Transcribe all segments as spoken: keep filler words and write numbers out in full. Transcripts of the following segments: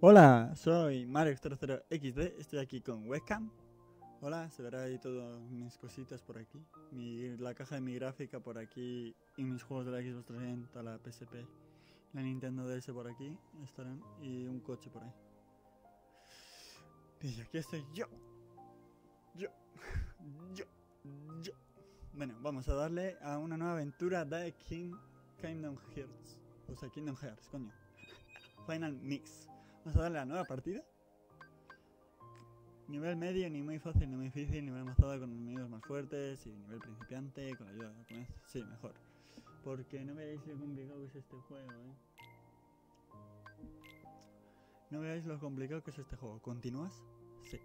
Hola, soy Mario cero cero equis de, estoy aquí con webcam. Hola, se verá ahí todas mis cositas por aquí, mi, la caja de mi gráfica por aquí y mis juegos de la Xbox trescientos, la P S P, la Nintendo D S por aquí estarán y un coche por ahí. Y aquí estoy yo, yo, yo, yo. Bueno, vamos a darle a una nueva aventura de King, Kingdom Hearts, o sea, Kingdom Hearts, coño, Final Mix. Vamos a darle a la nueva partida. Nivel medio, ni muy fácil ni muy difícil, nivel avanzado con enemigos más fuertes y nivel principiante con la ayuda de japonés. Sí, mejor. Porque no veáis lo complicado que es este juego, eh. No veáis lo complicado que es este juego. ¿Continúas? Sí.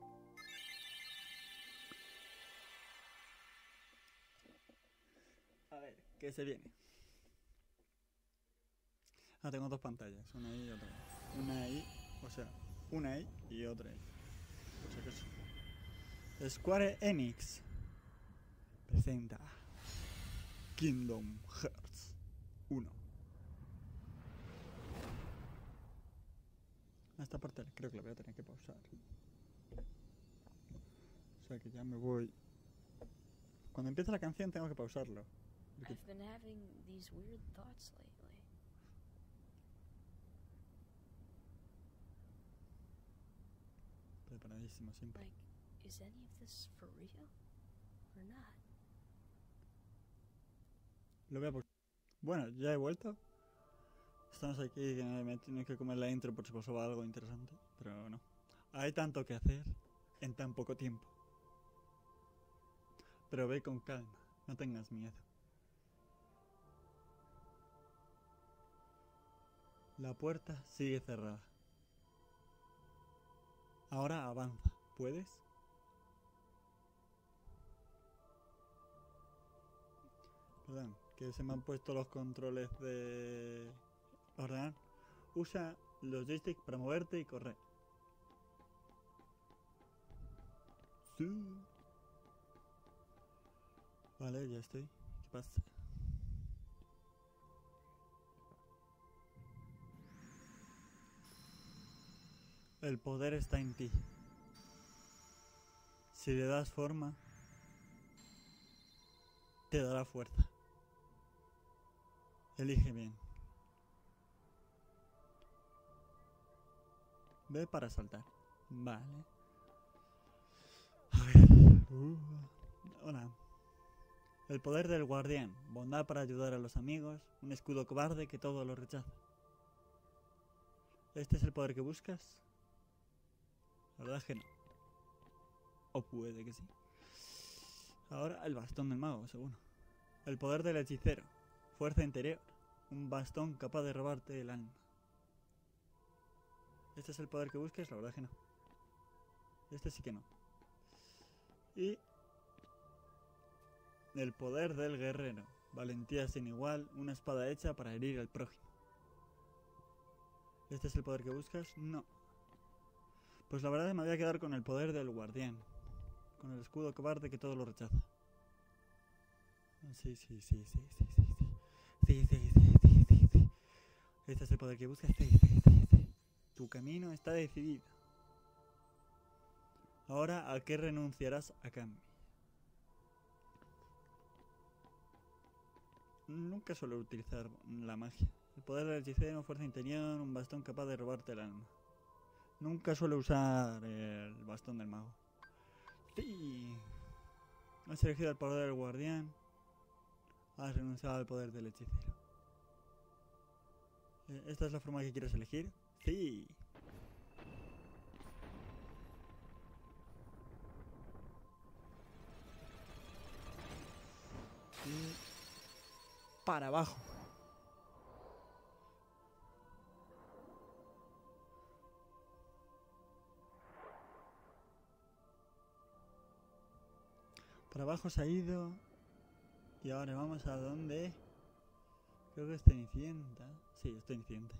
A ver, ¿qué se viene? Ah, tengo dos pantallas, una ahí y otra ahí. Una ahí, o sea, una ahí y otra ahí. Por si acaso. Square Enix presenta Kingdom Hearts uno. Esta parte creo que la voy a tener que pausar. O sea que ya me voy. Cuando empieza la canción tengo que pausarlo. I've been having these weird thoughts lately. Preparadísimo siempre. Like, is any of this for real or not? Lo voy a pausar. Bueno, ya he vuelto. Estamos aquí, que me tiene que comer la intro por si pasaba algo interesante, pero no. Hay tanto que hacer en tan poco tiempo. Pero ve con calma, no tengas miedo. La puerta sigue cerrada. Ahora avanza. ¿Puedes? Perdón, que se me han puesto los controles de ordenar. Usa los joysticks para moverte y correr. Sí. Vale, ya estoy. ¿Qué pasa? El poder está en ti. Si le das forma, te dará fuerza. Elige bien. Ve para saltar. Vale. A ver. Uh, hola. El poder del guardián. Bondad para ayudar a los amigos. Un escudo cobarde que todo lo rechaza. ¿Este es el poder que buscas? La verdad es que no. O puede que sí. Ahora el bastón del mago, seguro. El poder del hechicero. Fuerza interior. Un bastón capaz de robarte el alma. ¿Este es el poder que busques? La verdad es que no. Este sí que no. Y el poder del guerrero. Valentía sin igual. Una espada hecha para herir al prójimo. ¿Este es el poder que buscas? No. Pues la verdad es que me voy a quedar con el poder del guardián. Con el escudo cobarde que todo lo rechaza. Sí, sí, sí, sí, sí, sí, sí. Sí, sí, sí, sí, sí, sí. ¿Este es el poder que buscas? Sí, sí, sí, sí. Tu camino está decidido. Ahora, ¿a qué renunciarás a cambio? Nunca suelo utilizar la magia. El poder del hechicero, fuerza interior, un bastón capaz de robarte el alma. Nunca suelo usar el bastón del mago. Sí. Has elegido el poder del guardián. Has renunciado al poder del hechicero. ¿Esta es la forma que quieres elegir? Sí. Y para abajo. Para abajo se ha ido. Y ahora vamos a donde. Creo que es Cenicienta. Sí, es Cenicienta.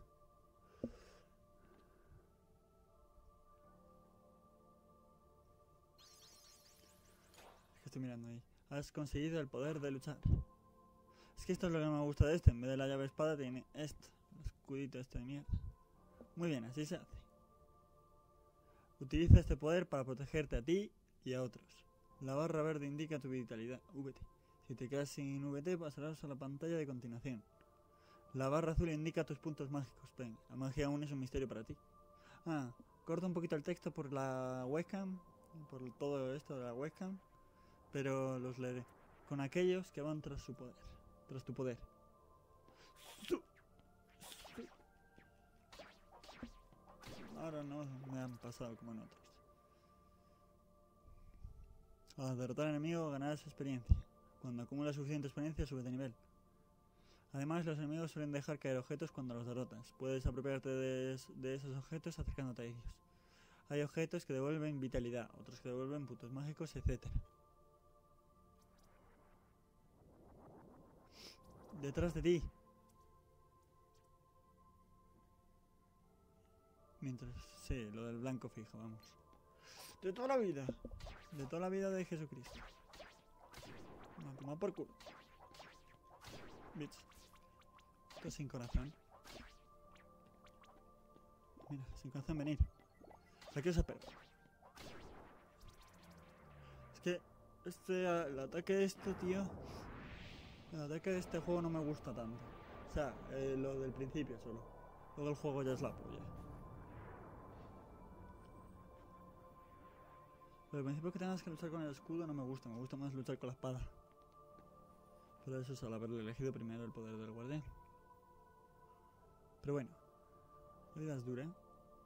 Es que estoy mirando ahí. Has conseguido el poder de luchar. Es que esto es lo que me gusta de este. En vez de la llave espada tiene esto. El escudito este de mierda. Muy bien, así se hace. Utiliza este poder para protegerte a ti y a otros. La barra verde indica tu vitalidad, V T. Si te quedas sin V T, pasarás a la pantalla de continuación. La barra azul indica tus puntos mágicos, Pen. La magia aún es un misterio para ti. Ah, corta un poquito el texto por la webcam, por todo esto de la webcam, pero los leeré. Con aquellos que van tras su poder, tras tu poder. Ahora no me han pasado como en otros. Al derrotar al enemigo ganarás experiencia. Cuando acumulas suficiente experiencia subes de nivel. Además, los enemigos suelen dejar caer objetos cuando los derrotas. Puedes apropiarte de, de esos objetos acercándote a ellos. Hay objetos que devuelven vitalidad, otros que devuelven puntos mágicos, etcétera. Detrás de ti. Mientras, sí, lo del blanco fijo, vamos. De toda la vida. De toda la vida de Jesucristo. No, toma por culo. Bitch. Esto sin corazón. Mira, sin corazón venir. Aquí os espero. Es que este, el ataque de esto, tío. El ataque de este juego no me gusta tanto. O sea, eh, lo del principio solo. Luego el juego ya es la polla. Pero al principio que tengas que luchar con el escudo no me gusta. Me gusta más luchar con la espada. Pero eso es al haberle elegido primero el poder del guardián. Pero bueno. La vida es dura.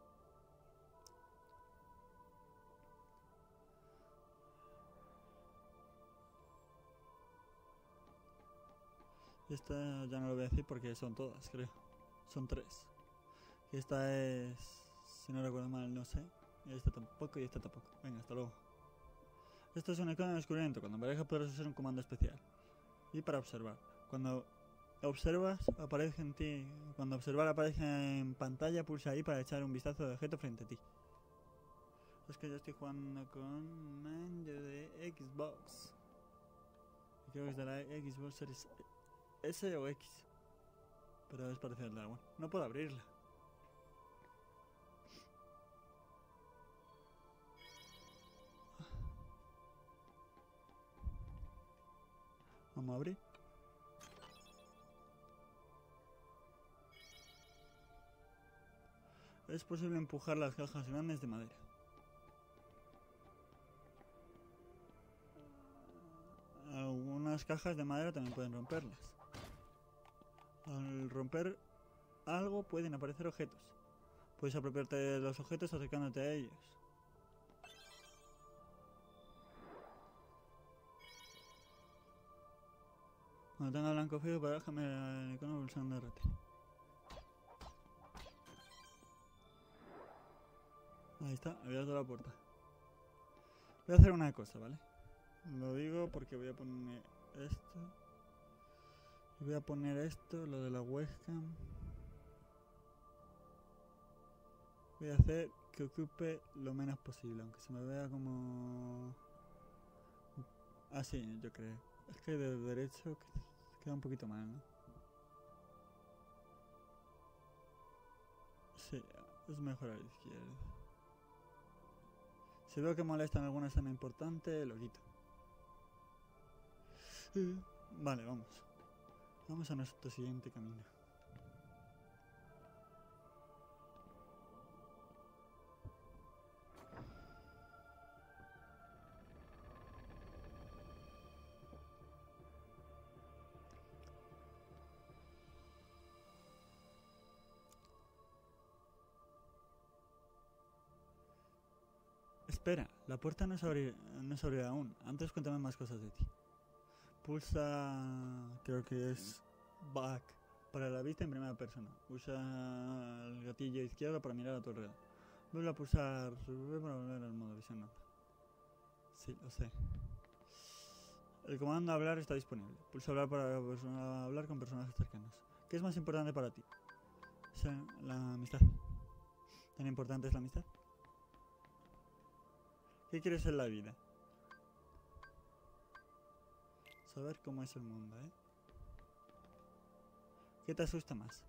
Esta ya no lo voy a decir porque son todas, creo. Son tres. Y esta es... Si no recuerdo mal, no sé. Y esta tampoco y esta tampoco. Venga, hasta luego. Esto es un icono de descubrimiento. Cuando aparezca podrás usar un comando especial. Y para observar. Cuando observas, aparece en ti. Cuando observar aparece en pantalla, pulsa ahí para echar un vistazo de objeto frente a ti. Es que yo estoy jugando con mando de Xbox. Y creo que es de la Xbox Series S o X. Pero es parecido al de la One. No puedo abrirla. Vamos a abrir. Es posible empujar las cajas grandes de madera. Algunas cajas de madera también pueden romperlas. Al romper algo pueden aparecer objetos. Puedes apropiarte de los objetos acercándote a ellos. Cuando tenga blanco fijo, para déjame el icono pulsando R T. Ahí está, abierto la puerta. Voy a hacer una cosa, ¿vale? Lo digo porque voy a poner esto. Voy a poner esto, lo de la webcam. Voy a hacer que ocupe lo menos posible, aunque se me vea como... Así, yo creo. Es que de derecho queda un poquito mal, ¿no? Sí, es mejor a la izquierda. Si veo que molesta en alguna escena importante, lo quito. Vale, vamos. Vamos a nuestro siguiente camino. Espera, la puerta no se abrirá, no se abrirá aún. Antes cuéntame más cosas de ti. Pulsa, creo que es back para la vista en primera persona. Usa el gatillo izquierdo para mirar a tu alrededor. Vuelve a pulsar V para volver al modo visión nada. Sí, lo sé. El comando hablar está disponible. Pulsa hablar para persona, hablar con personajes cercanos. ¿Qué es más importante para ti? O sea, la amistad. ¿Tan importante es la amistad? ¿Qué quieres en la vida? Saber cómo es el mundo, ¿eh? ¿Qué te asusta más?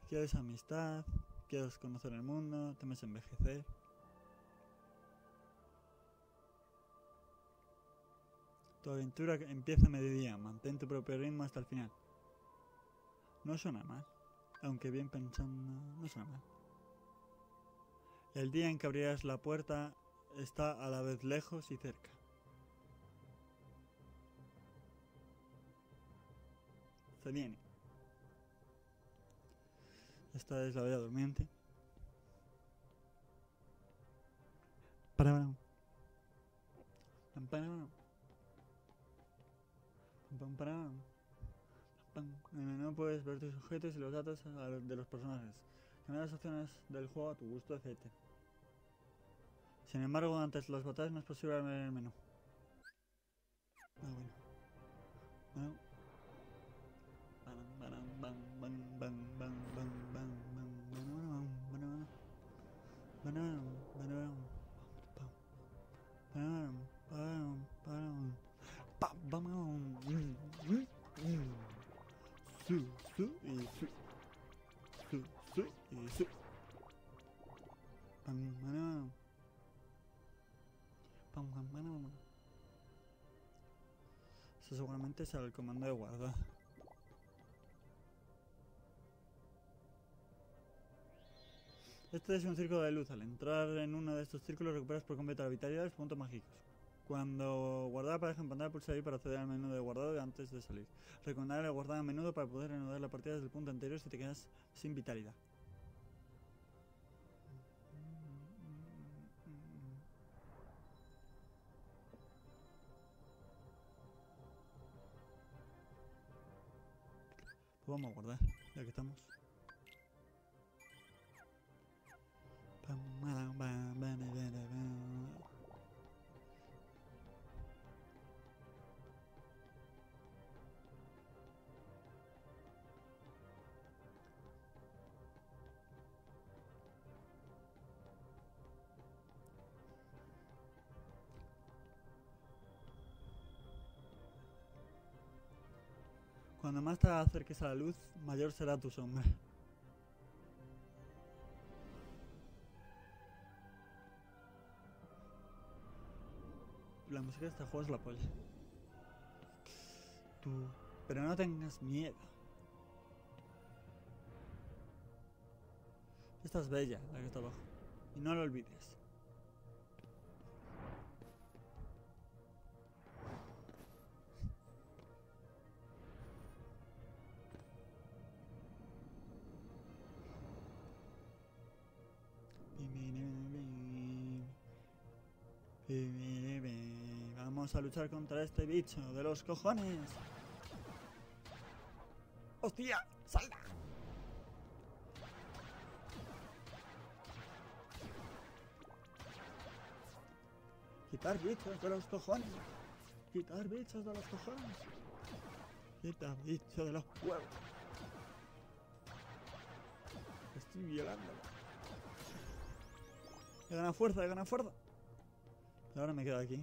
Quieres amistad, quieres conocer el mundo, temes envejecer. Tu aventura empieza a mediodía, mantén tu propio ritmo hasta el final. No suena mal, aunque bien pensando, no suena mal. El día en que abrirás la puerta está a la vez lejos y cerca. Se viene. Esta es la Bella Durmiente. Para, para, para. En el menú puedes ver tus objetos y los datos de los personajes, cambiar las opciones del juego a tu gusto, etcétera. Sin embargo, antes de las batallas no es posible ver el menú. Ah, bueno. Su, su y su. Su, su y su. Pam, pam, pam, pam, pam. Eso seguramente será el comando de guardar. Este es un círculo de luz. Al entrar en uno de estos círculos recuperas por completo la vitalidad de los puntos mágicos. Cuando guardar aparezca en pantalla, pulsa ahí para acceder al menú de guardado antes de salir. Recomendable guardar a menudo para poder reanudar la partida desde el punto anterior si te quedas sin vitalidad. Pues vamos a guardar, ya que estamos. Cuando más te acerques a la luz, mayor será tu sombra. La música de este juego es la polla. Tú, pero no tengas miedo. Esta es Bella, la que está abajo. Y no lo olvides. Vamos a luchar contra este bicho de los cojones. ¡Hostia! ¡Salta! Quitar bichos de los cojones. Quitar bichos de los cojones. Quitar bichos de los huevos. Estoy violando. He ganado fuerza, he ganado fuerza. Y ahora me quedo aquí.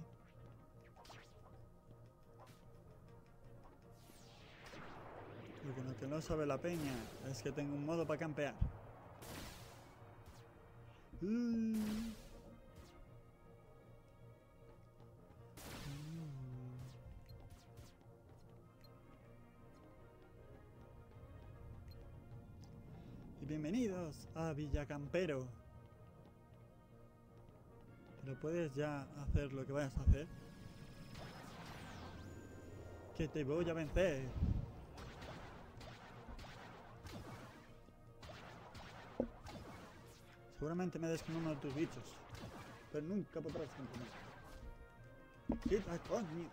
Lo que no, que no sabe la peña es que tengo un modo para campear. Mm. Y bienvenidos a Villa Campero. Pero puedes ya hacer lo que vayas a hacer. Que te voy a vencer. Seguramente me des con uno de tus bichos, pero nunca podrás contener. ¡Quita, coño!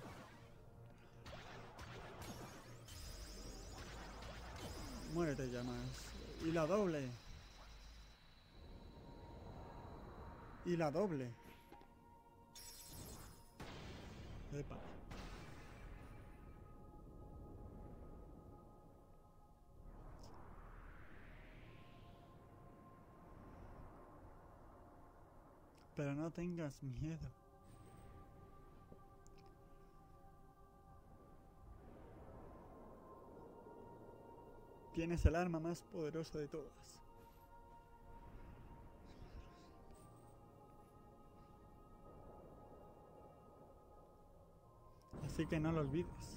Muérete ya más. Y la doble. Y la doble. Epa. Pero no tengas miedo. Tienes el arma más poderosa de todas. Así que no lo olvides.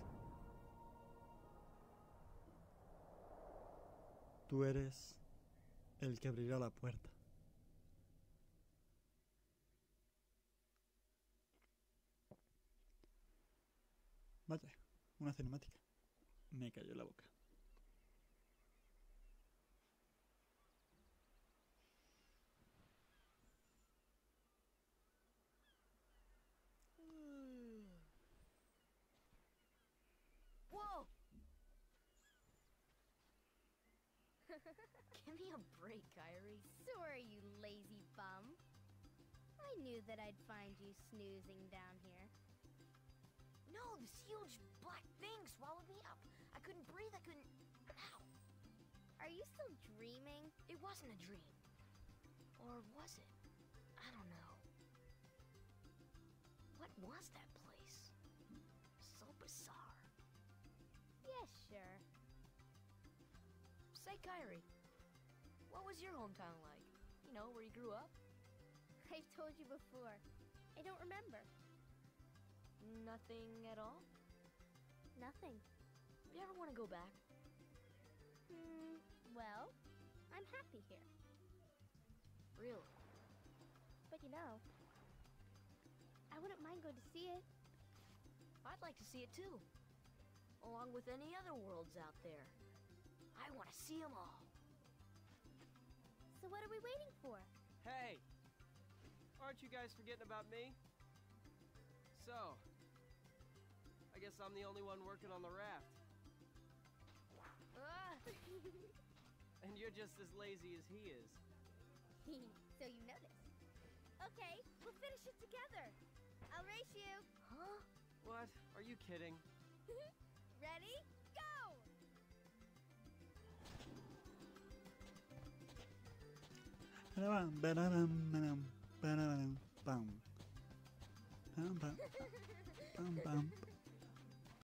Tú eres el que abrirá la puerta. Vaya, una cinemática. Me cayó la boca. Whoa! Give me a break, Kyrie. Sorry, you lazy bum. I knew that I'd find you snoozing down here. No, this huge black thing swallowed me up. I couldn't breathe, I couldn't... Ow! Are you still dreaming? It wasn't a dream. Or was it? I don't know. What was that place? So bizarre. Yeah, sure. Say, Kyrie, what was your hometown like? You know, where you grew up? I've told you before. I don't remember. Nothing at all? Nothing. You ever want to go back? Hmm, well, I'm happy here. Really? But you know, I wouldn't mind going to see it. I'd like to see it too. Along with any other worlds out there. I want to see them all. So what are we waiting for? Hey! Aren't you guys forgetting about me? So, I guess I'm the only one working on the raft. Ah! And you're just as lazy as he is. So you noticed. Okay, we'll finish it together. I'll race you. Huh? What? Are you kidding? Ready? Go! Ba-da-bam, ba-da-bam, ba-dam, ba-da-bam, bam. Bam, bam, bam, bam,